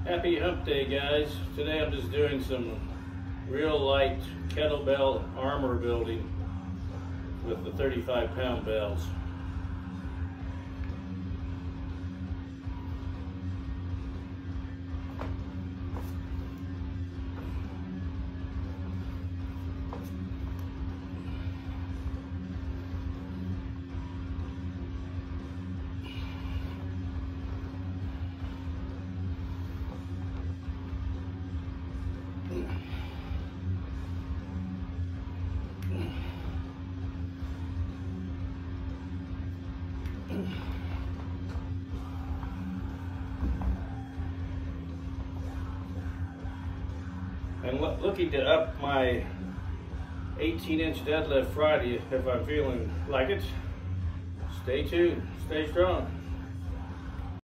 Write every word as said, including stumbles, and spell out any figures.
Happy hump day, guys. Today I'm just doing some real light kettlebell armor building with the thirty-five pound bells. I'm looking to up my eighteen inch deadlift Friday if I'm feeling like it. Stay tuned, stay strong.